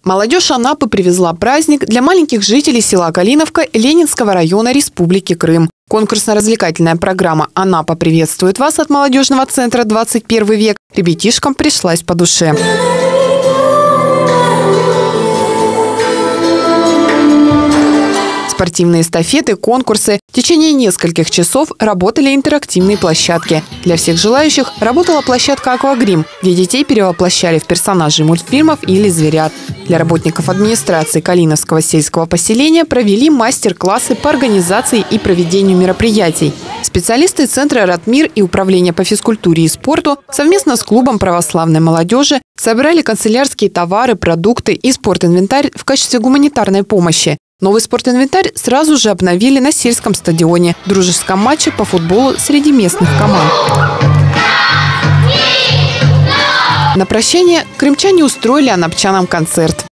Молодежь Анапы привезла праздник для маленьких жителей села Калиновка Ленинского района Республики Крым. Конкурсно-развлекательная программа «Анапа приветствует вас» от молодежного центра «21 век» ребятишкам пришлась по душе. Спортивные эстафеты, конкурсы. В течение нескольких часов работали интерактивные площадки. Для всех желающих работала площадка «Аквагрим», где детей перевоплощали в персонажей мультфильмов или зверят. Для работников администрации Калиновского сельского поселения провели мастер-классы по организации и проведению мероприятий. Специалисты Центра «Ратмир» и Управления по физкультуре и спорту совместно с клубом православной молодежи собрали канцелярские товары, продукты и спортинвентарь в качестве гуманитарной помощи. Новый спортинвентарь сразу же обновили на сельском стадионе в дружеском матче по футболу среди местных команд. На прощание крымчане устроили анапчанам концерт.